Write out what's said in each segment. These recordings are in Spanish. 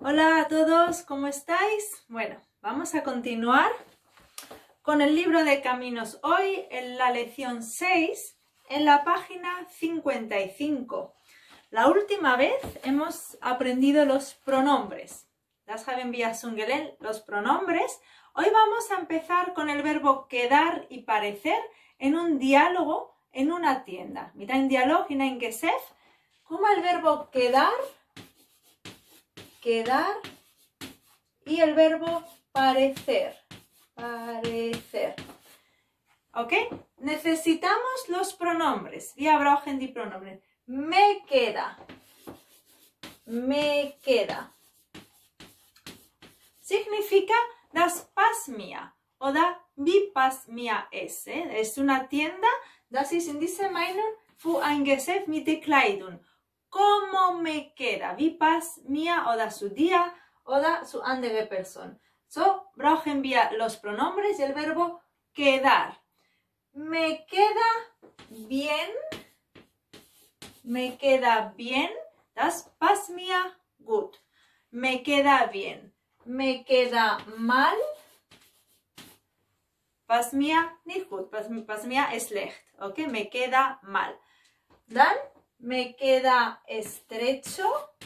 Hola a todos, ¿cómo estáis? Bueno, vamos a continuar con el libro de Caminos hoy en la lección 6, en la página 55. La última vez hemos aprendido los pronombres. Das haben wir schon gelernt los pronombres. Hoy vamos a empezar con el verbo quedar y parecer en un diálogo en una tienda. Mit ein Dialog in ein Geschäft. Como el verbo quedar y el verbo parecer. ¿Ok? Necesitamos los pronombres. Wir brauchen die Pronombres. Me queda. Significa das passt mir oder wie passt mir es. Es una tienda, das ist in dieser Meinung für ein Geschäft mit der Kleidung. ¿Cómo me queda? Wie passt mir oder su día oder su andere Person. So, brauchen wir los pronombres y el verbo quedar. Me queda bien, das passt mir gut. Me queda bien. Me queda mal, passt mir nicht gut, passt mir schlecht. ¿Ok? Me queda mal. Dann, me queda estrecho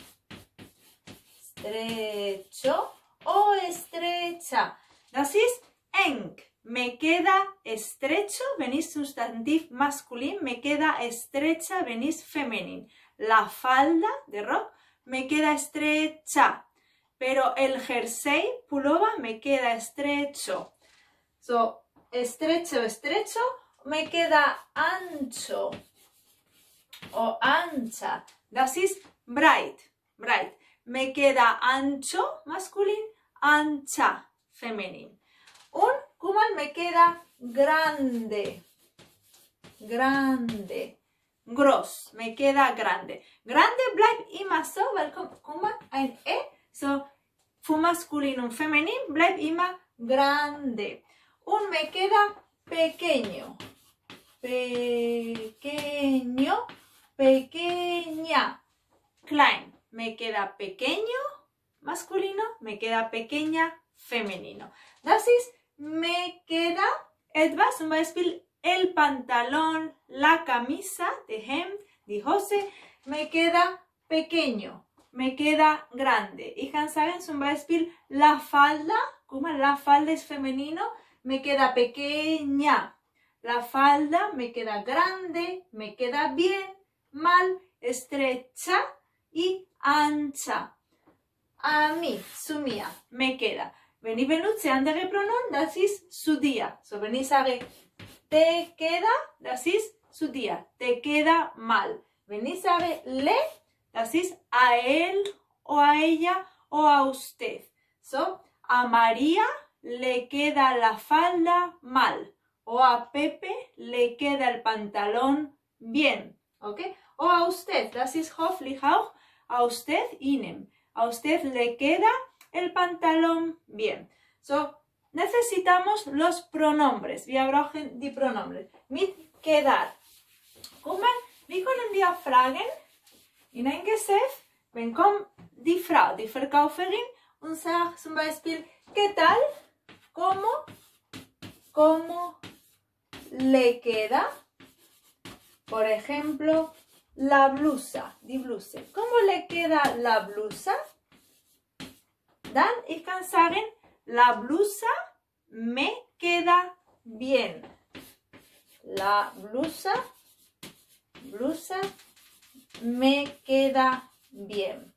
o estrecha. Das ist eng. Me queda estrecho, wenn ist Substantiv masculin, me queda estrecha, wenn ist feminin. La falda de rock me queda estrecha, pero el jersey, pullover, me queda estrecho. So, estrecho, me queda ancho o ancha. Das ist breit. Me queda ancho, masculin, ancha, feminin. Un kumal me queda grande. Gross, me queda grande. Grande bleibt immer so, weil kumal ein E, so für masculin und feminin bleibt immer grande. Un me queda pequeño. Pequeña. Klein. Me queda pequeño, masculino, me queda pequeña, femenino. Das ist, me queda etwas, zum Beispiel el pantalón, la camisa, die Hemd, die Hose, me queda pequeño, me queda grande. Ich kann sagen, zum Beispiel la falda, como la falda es femenino, me queda pequeña. La falda me queda grande, me queda bien, mal, estrecha y ancha. A mí, su mía, me queda. Wenn ich benutze andere Pronomen, das ist su día. So, wenn ich sage, te queda, das ist su día. Te queda mal. Wenn ich sage, le, das ist a él o a ella o a usted. So, a María le queda la falda mal. O a Pepe le queda el pantalón bien. ¿Ok? O a usted, das ist hoffentlich auch a usted, Ihnen. A usted le queda el pantalón bien. So, necesitamos los pronombres. Wir brauchen die Pronombres. Mit quedar. Wie können wir fragen? In ein Geschäft, wenn kommt die Frau, die Verkäuferin, und sagt zum Beispiel, ¿qué tal? ¿Cómo le queda? Por ejemplo, la blusa, die Bluse. ¿Cómo le queda la blusa? Dann, ich kann sagen, la blusa me queda bien. La blusa me queda bien.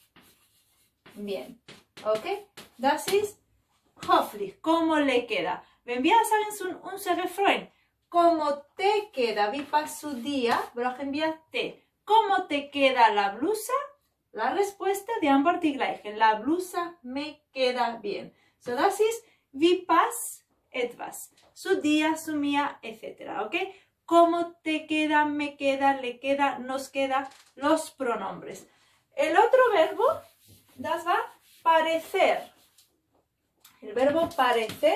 ¿Ok? Das ist hoffentlich. ¿Cómo le queda? Wenn wir sagen unser Refrain, ¿cómo te queda? Wie passt su día? Brauchen wir te. ¿Cómo te queda la blusa? La respuesta de ambos die gleiche. La blusa me queda bien. So, das ist, wie passt etwas. Su día, su mía, etc. ¿Ok? ¿Cómo te queda, me queda, le queda, nos queda? Los pronombres. El otro verbo, das war parecer. El verbo parecer.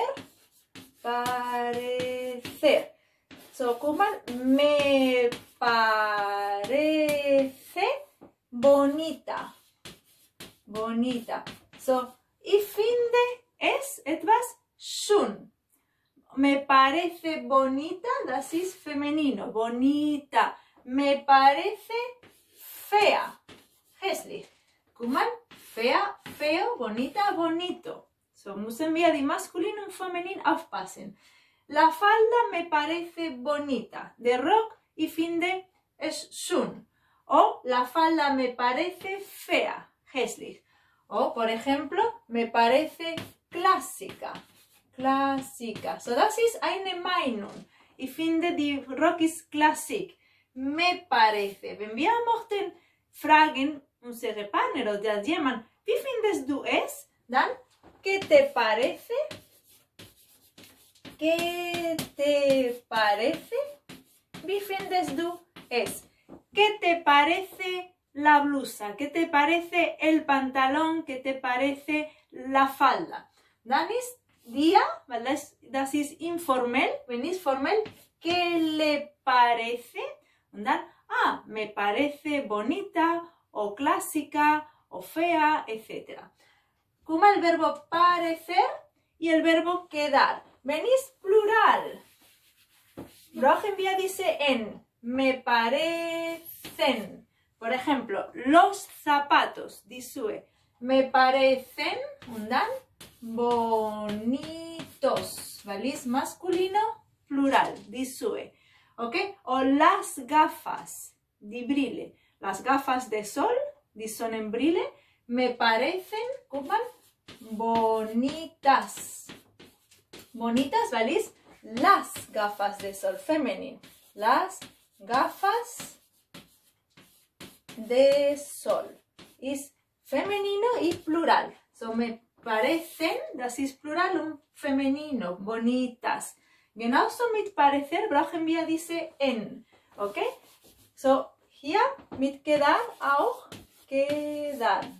So, ¿cómo? Me parece bonita. bonita. So, ich finde es etwas schön. Me parece bonita, das ist femenino, bonita. Me parece fea, hässlich. Guck mal, fea, feo, bonita, bonito. So, müssen wir die maskulin und feminin aufpassen. La falda me parece bonita. Der Rock, ich finde es schön. O la falda me parece fea, hässlich. O, por ejemplo, me parece clásica. Clásica. So, das ist eine Meinung. Ich finde, die Rock ist Klassik. Me parece. Wenn wir möchten fragen, unsere Partner oder jemand, wie findest du es? Dann, ¿qué te parece? ¿Qué te parece? Wie findest du es? ¿Qué te parece la blusa? ¿Qué te parece el pantalón? ¿Qué te parece la falda? Dann ist dir, weil das ist informell, wenn ist formell, ¿qué le parece? Und dann, me parece bonita o clásica o fea, etc. Como el verbo parecer y el verbo quedar. Venís plural. Brauchen wir dice en. Me parecen. Por ejemplo, los zapatos. Disue. Me parecen. Und dann, bonitos. ¿Vale? Masculino, plural. Disue. ¿Ok? O las gafas. Die Brille. Las gafas de sol. Die Sonnenbrille. Me parecen, guck mal, bonitas. Bonitas, ¿vale? Las gafas de sol, femenino. Las gafas de sol. Es femenino y plural. So, me parecen, das ist plural und femenino, bonitas. Genauso mit parecer brauchen wir diese en. ¿Ok? So, hier mit quedar auch quedan.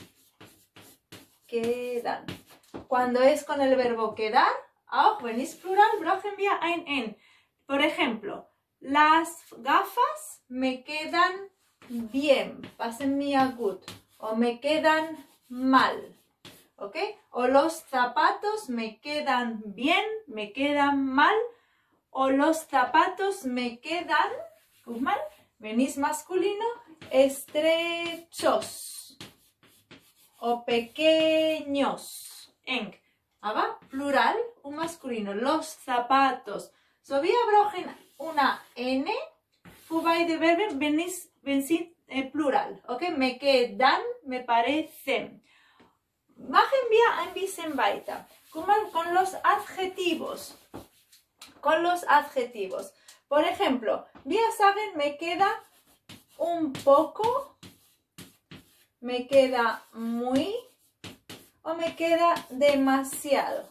Quedan. Cuando es con el verbo quedar, auch wenn es plural, brauchen wir ein en. Por ejemplo, las gafas me quedan bien, passen mir gut. O me quedan mal. ¿Ok? O los zapatos me quedan bien, me quedan mal. O los zapatos me quedan, guck mal, wenn es masculino, estrechos. O pequeños. Eng. Aber plural und masculino. Los zapatos. So wir brauchen una N für beide Verben, wenn sie plural. Okay? Me quedan, me parecen. Machen wir ein bisschen weiter. Guck mal, con los adjetivos. Con los adjetivos. Por ejemplo, wir sagen, me queda un poco. Me queda muy o me queda demasiado.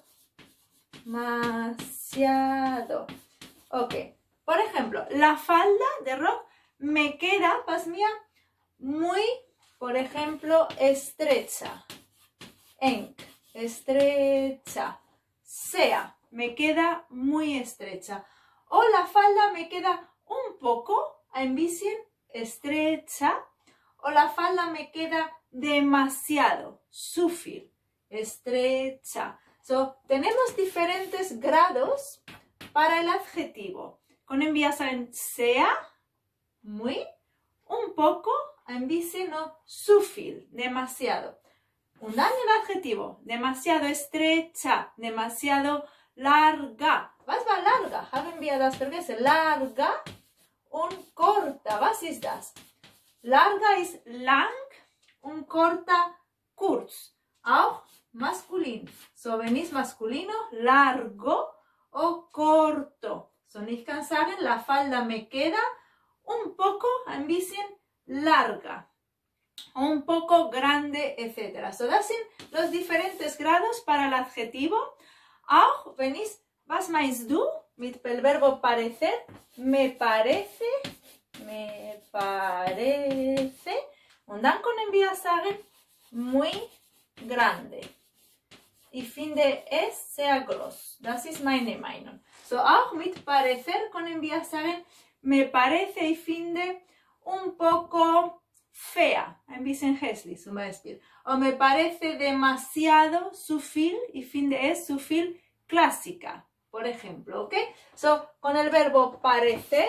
Demasiado. Ok. Por ejemplo, la falda de Rock me queda, pas mía, muy, por ejemplo, estrecha. Eng, estrecha. Sea, me queda muy estrecha. O la falda me queda un poco, ein bisschen, estrecha. O la falda me queda demasiado, zu viel, estrecha. So, tenemos diferentes grados para el adjetivo. Können wir sagen sehr, muy, un poco, ein bisschen o zu viel, demasiado. Und dann el adjetivo, demasiado estrecha, demasiado larga. Was war larga? Haben wir das vergessen? Larga und corta. Was ist das? Larga ist lang und corta kurz. Auch masculin. So, wenn es masculino, largo o corto. So, ich kann sagen, la falda me queda un poco, ein bisschen larga. Un poco grande, etc. So, das sind los diferentes grados para el adjetivo. Auch wenn es, was meinst du? Mit el verbo parecer, me parece. Me parece. Und dann können wir sagen, muy grande. Ich finde es sehr groß. Das ist meine Meinung. So, auch mit parecer können wir sagen, me parece, ich finde un poco fea. ein bisschen hässlich, zum Beispiel. O me parece demasiado zu viel, ich finde es zu viel clásica, por ejemplo, ¿ok? So, con el verbo parecer,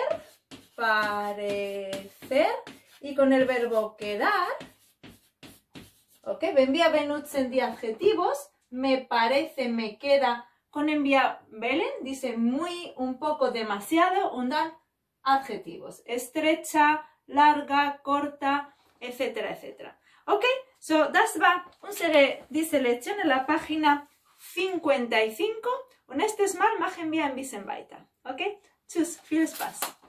y con el verbo quedar, ¿ok? Wenn wir benutzen die adjetivos, me parece, me queda, können wir wählen, dice muy, un poco, demasiado, und dann adjetivos. Estrecha, larga, corta, etcétera, etcétera. ¿Ok? So, das war diese Lektion en la página 55 und nächstes Mal machen wir ein bisschen weiter. ¿Ok? Tschüss, viel Spaß.